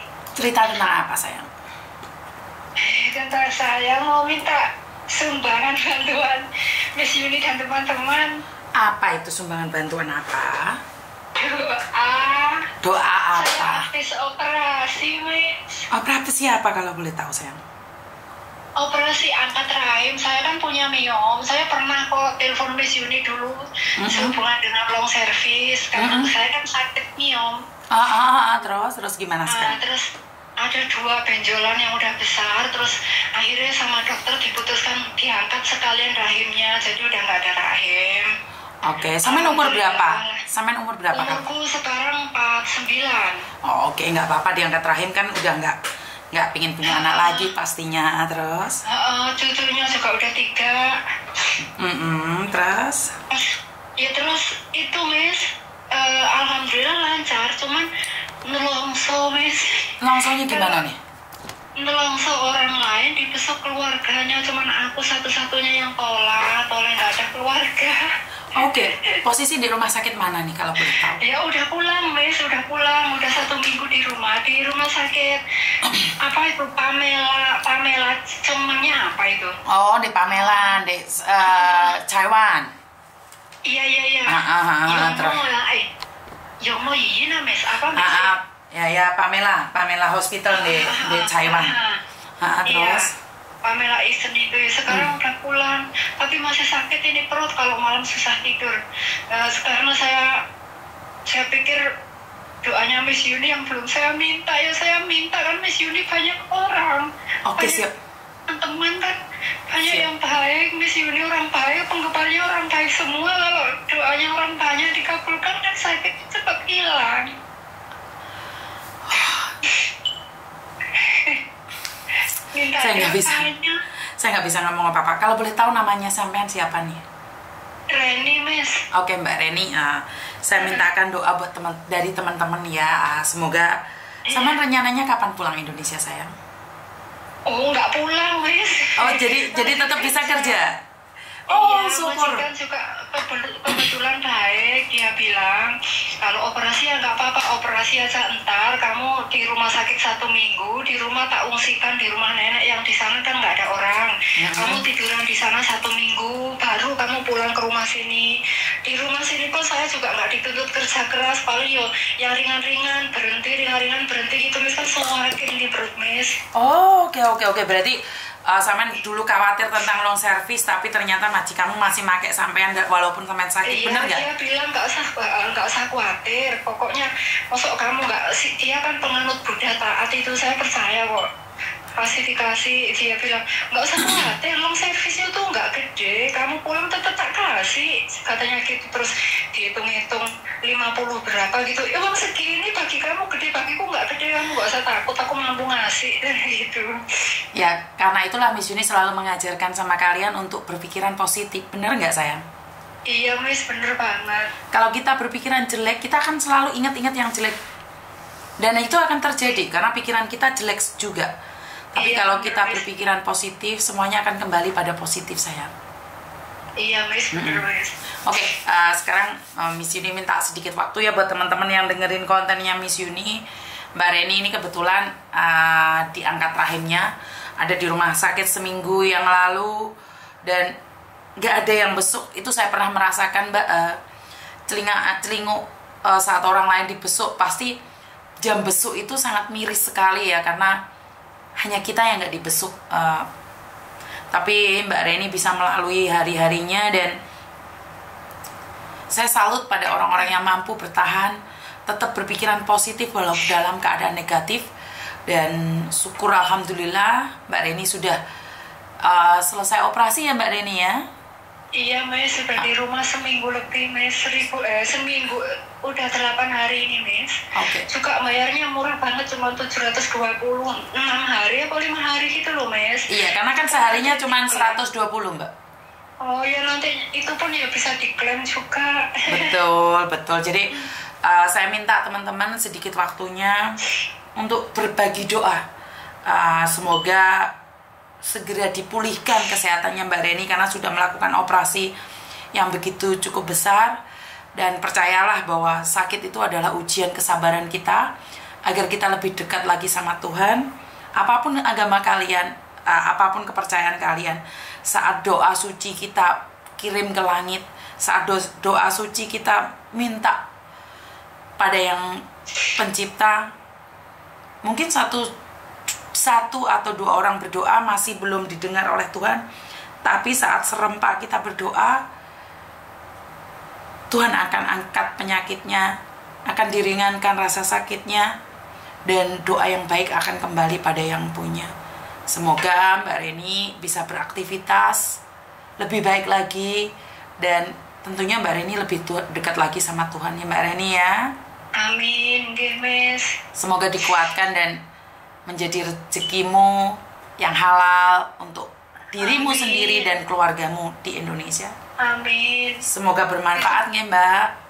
Cerita tentang apa sayang? Tentang saya mau minta sumbangan bantuan Miss Yuni dan teman-teman. Apa itu sumbangan bantuan apa? Doa. Doa Saya apa? habis operasi, Miss. Operasi apa kalau boleh tahu sayang? Operasi angkat rahim. Saya kan punya miom. Saya pernah kok telepon Miss Yuni dulu sehubungan dengan long service. Karena saya kan sakit miom. Terus gimana sekarang? Terus ada 2 benjolan yang udah besar, terus akhirnya sama dokter diputuskan diangkat sekalian rahimnya, jadi udah nggak ada rahim. Oke, sampean umur berapa? Sampean umur berapa kan? Umurku sekarang 49. Oh, oke, nggak apa-apa diangkat rahim kan udah nggak pingin punya anak lagi pastinya. Terus? Cucunya juga udah 3. Terus? Ya terus itu Miss, alhamdulillah lancar, cuman nelongso Miss. Langsungnya gimana nih? Nelongso orang lain dibesuk keluarganya, cuman aku satu-satunya yang tolak nggak ada keluarga. Oke, posisi di rumah sakit mana nih kalau boleh tahu? Ya udah pulang Miss, udah 1 minggu di rumah sakit apa itu Pamela cemangnya apa itu? Oh, di Pamela, di Taiwan. Iya. Terus? Yomo iya Miss, apa Miss? Ya Pamela Hospital di Taiwan. Iya, Terus? Pamela Isen itu sekarang udah pulang, tapi masih sakit ini perut, kalau malam susah tidur. Sekarang saya pikir doanya Miss Yuni yang belum saya minta, ya saya minta kan Miss Yuni banyak orang. Oke, banyak siap. teman kan banyak Siap. yang baik, Miss Yuni orang baik, penggemarnya orang baik semua. Kalau doanya orang banyak dikabulkan kan sakit cepat hilang. Saya nggak bisa ngomong apa-apa. Kalau boleh tahu namanya sampean siapa nih? Reni Miss. Oke Mbak Reni, saya mintakan doa buat dari teman-teman ya. Semoga sampean rencananya kapan pulang Indonesia sayang? Oh nggak pulang Miss. Oh jadi tetap bisa kerja? Iya, syukur. majikan juga kebetulan baik. Dia bilang kalau operasi ya nggak apa-apa, operasi aja entar. Kamu di rumah sakit 1 minggu, di rumah tak ungsikan di rumah nenek yang di sana kan nggak ada orang. Kamu tiduran di sana 1 minggu, baru kamu pulang ke rumah sini. Di rumah sini pun saya juga nggak dituntut kerja keras, paling yo yang ringan-ringan berhenti gitu. Mis kan semua di perut Mis. Oh oke. Berarti sampean dulu khawatir tentang long service, tapi ternyata majikanmu masih pakai sampean walaupun sampean sakit, bener nggak? Iya, dia bilang nggak usah khawatir. Pokoknya, masuk kamu dia kan penganut Buddha taat itu, saya percaya kok. Klasifikasi, dia bilang nggak usah khawatir, long service itu nggak gede, kamu pulang tetap tak kasih, katanya gitu. Terus dihitung-hitung 50 berapa gitu, ya uang segini bagi kamu gede, bagiku nggak gede, kamu nggak usah takut, aku mampu ngasih gitu. Ya karena itulah Miss Yuni selalu mengajarkan sama kalian untuk berpikiran positif, bener nggak sayang? Iya Miss, bener banget. Kalau kita berpikiran jelek, kita akan selalu ingat-ingat yang jelek, dan itu akan terjadi karena pikiran kita jelek juga. Tapi iya, kalau kita Miss, berpikiran positif, semuanya akan kembali pada positif sayang. Iya Miss, bener Miss. Oke, sekarang Miss Yuni minta sedikit waktu ya buat teman-teman yang dengerin kontennya Miss Yuni. Mbak Reni ini kebetulan diangkat rahimnya, ada di rumah sakit seminggu yang lalu, dan nggak ada yang besuk. Itu saya pernah merasakan Mbak, celinguk saat orang lain dibesuk, pasti jam besuk itu sangat miris sekali ya, karena hanya kita yang nggak dibesuk. Tapi Mbak Reni bisa melalui hari-harinya, dan saya salut pada orang-orang yang mampu bertahan, tetap berpikiran positif walau dalam keadaan negatif. Dan syukur alhamdulillah Mbak Reni sudah selesai operasi ya Mbak Reni ya. Iya Miss, sudah di rumah seminggu lebih Miss, seminggu udah 8 hari ini Miss. Oke. Juga bayarnya murah banget, cuma 720, 6 hari apa 5 hari gitu loh Miss. Iya, karena kan seharinya cuma 120 Mbak. Oh ya, nanti itu pun ya bisa diklaim juga. Betul. Jadi saya minta teman-teman sedikit waktunya untuk berbagi doa. Semoga segera dipulihkan kesehatannya Mbak Reni, karena sudah melakukan operasi yang begitu cukup besar. Dan percayalah bahwa sakit itu adalah ujian kesabaran kita. agar kita lebih dekat lagi sama Tuhan. Apapun agama kalian, apapun kepercayaan kalian, saat doa suci kita kirim ke langit, saat doa suci kita minta pada yang pencipta, mungkin satu atau dua orang berdoa masih belum didengar oleh Tuhan, tapi saat serempak kita berdoa, Tuhan akan angkat penyakitnya, akan diringankan rasa sakitnya, dan doa yang baik akan kembali pada yang punya. Semoga Mbak Reni bisa beraktivitas lebih baik lagi, dan tentunya Mbak Reni lebih dekat lagi sama Tuhan ya Mbak Reni ya. Amin, Gemes. Semoga dikuatkan dan menjadi rezekimu yang halal untuk dirimu sendiri dan keluargamu di Indonesia. Amin. Semoga bermanfaat ya Mbak.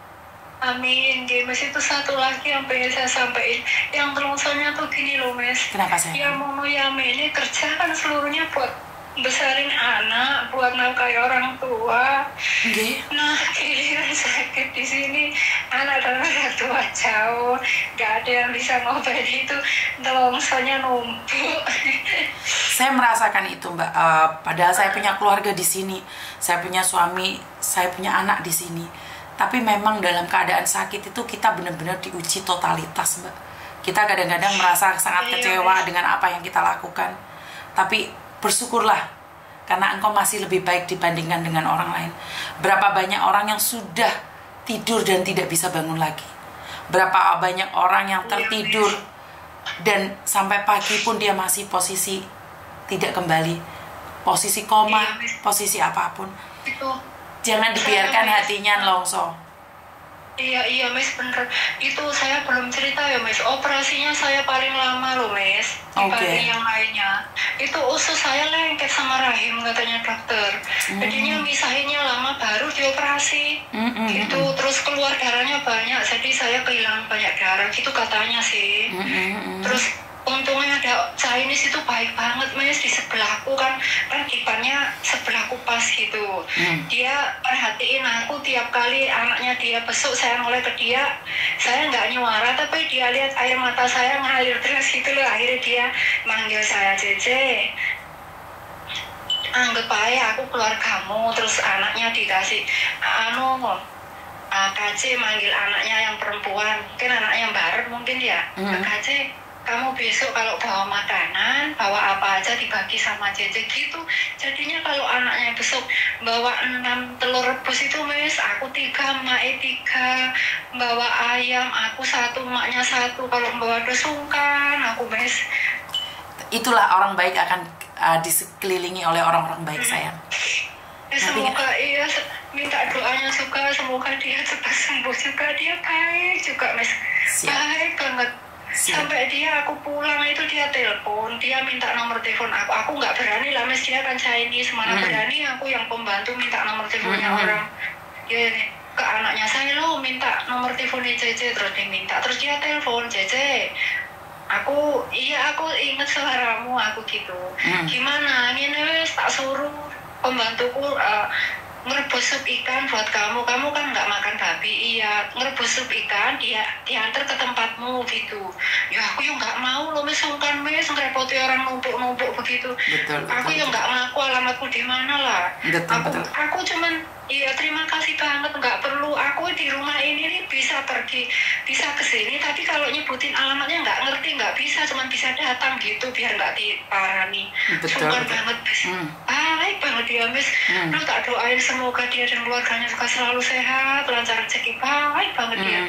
Amin, Mas. Itu satu lagi yang pengen saya sampaikan. Yang terusannya tuh gini loh, Mas. Kenapa saya? Yang Mono Yame ini kerja kan seluruhnya buat besarin anak, buat nafkahi orang tua. Okay. Nah, giliran sakit di sini, anak dan orang tua jauh, nggak ada yang bisa ngobati itu, telongsanya numpuk. Saya merasakan itu Mbak. Padahal saya punya keluarga di sini, saya punya suami, saya punya anak di sini. Tapi memang dalam keadaan sakit itu kita benar-benar diuji totalitas Mbak. Kita kadang-kadang merasa sangat kecewa dengan apa yang kita lakukan. Tapi bersyukurlah, karena engkau masih lebih baik dibandingkan dengan orang lain. Berapa banyak orang yang sudah tidur dan tidak bisa bangun lagi. Berapa banyak orang yang tertidur dan sampai pagi pun dia masih posisi tidak kembali, posisi koma, posisi apapun. Jangan dibiarkan hatinya longso. Iya, Mas, bener. Itu saya belum cerita ya, Mas. Operasinya saya paling lama loh, Mas, dibanding yang lainnya. Itu usus saya lengket sama rahim, katanya dokter. Jadinya misahinnya lama, baru dioperasi. Gitu, terus keluar darahnya banyak. Jadi saya kehilangan banyak darah, gitu katanya sih. Terus untungnya ada Chinese itu baik banget, Mas, di sebelahku kan kipannya sebelahku pas gitu. Dia perhatiin aku tiap kali anaknya dia besuk, saya mulai ke dia, saya nggak nyuara, tapi dia lihat air mata saya ngalir terus gitu loh. Akhirnya dia manggil saya, Cece, anggap aja aku keluargamu. Terus anaknya dikasih KC manggil anaknya yang perempuan, mungkin anaknya yang barat mungkin ya, KC, kamu besok kalau bawa makanan, bawa apa aja dibagi sama Cece gitu. Jadinya kalau anaknya besok bawa 6 telur rebus itu, Mas, aku 3, Mae 3, bawa ayam, aku 1, maknya 1. Kalau bawa sungkan, aku, Mas. Itulah orang baik akan disekelilingi oleh orang-orang baik, sayang. Semoga iya, minta doanya juga, semoga dia cepat sembuh juga. Dia baik juga, Mas. Baik banget. Sampai dia aku pulang itu dia telepon, dia minta nomor telepon aku nggak berani lah, Mas, dia kan Chinese, mana berani aku yang pembantu minta nomor teleponnya orang. Ya nih, ke anaknya saya lo minta nomor teleponnya Cece, terus dia minta, terus dia telepon, Cece, aku inget suaramu, aku gitu. Gimana ini, Mas, tak suruh pembantuku ngerebus sup ikan buat kamu kan nggak makan babi. Iya, ngerebus sup ikan, dia diantar ke tempatmu gitu. Ya aku yang nggak mau loh, Mas, sungkan, Mas, ngerepoti orang numpuk begitu. Aku yang nggak ngaku alamatku di mana lah. Aku cuman iya, terima kasih banget, nggak perlu. Aku di rumah ini nih bisa pergi, bisa kesini, tapi kalau nyebutin alamatnya nggak ngerti, nggak bisa, cuman bisa datang gitu biar nggak diparani. Sungkan banget, Mas. Baik banget dia, Mas. Lu tak doain semoga dia dan keluarganya juga selalu sehat, lancar rezeki. Baik banget dia.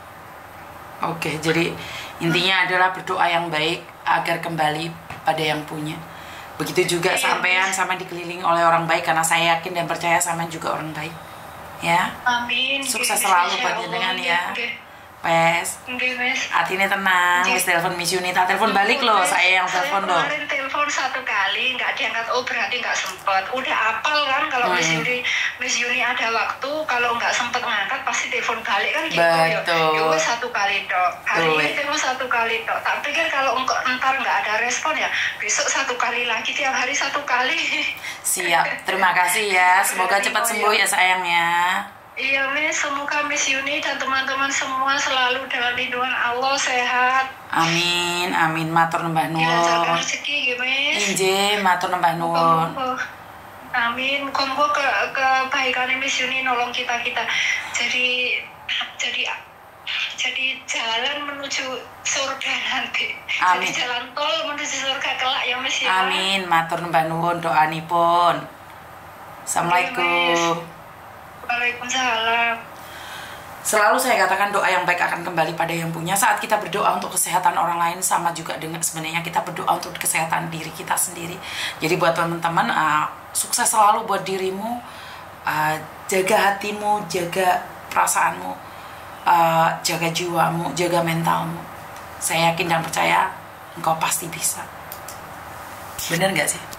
Oke, jadi intinya adalah berdoa yang baik agar kembali pada yang punya. Begitu juga sampean sama dikelilingi oleh orang baik, karena saya yakin dan percaya sampean juga orang baik. Ya. Amin. Sukses selalu buat jenengan ya. Wes. Hatinya tenang. Wes telepon Miss Yuni, tak telepon balik loh, saya yang telepon loh. Kemarin telepon 1 kali nggak diangkat, berarti nggak sempet. Udah apal kan kalau Miss Yuni ada waktu, kalau nggak sempet ngangkat pasti telepon balik kan gitu. Betul. Ya 1 kali dok. Hari ini telepon 1 kali dok. Tak pikir kalau ntar nggak ada respon ya besok 1 kali lagi, tiap hari 1 kali. Siap. Terima kasih ya. Semoga cepat sembuh ya sayang ya. Iya Miss, semoga Miss Yuni dan teman-teman semua selalu dalam lindungan Allah, sehat. Amin, amin, matur nembah Dilancarkan nuwun. rezeki ya Miss. Injih, matur nembah nuwun. Muka-muka. Amin. Muka-muka kebaikan Miss Yuni nolong kita-kita. Jadi jalan menuju surga nanti. Amin. Jadi jalan tol menuju surga kelak ya Miss ya. Amin, matur nembah nuwun doanipun. Assalamualaikum. Waalaikumsalam. Selalu saya katakan doa yang baik akan kembali pada yang punya. Saat kita berdoa untuk kesehatan orang lain, sama juga dengan sebenarnya kita berdoa untuk kesehatan diri kita sendiri. Jadi buat teman-teman, sukses selalu buat dirimu, jaga hatimu, jaga perasaanmu, jaga jiwamu, jaga mentalmu. Saya yakin dan percaya engkau pasti bisa. Bener gak sih?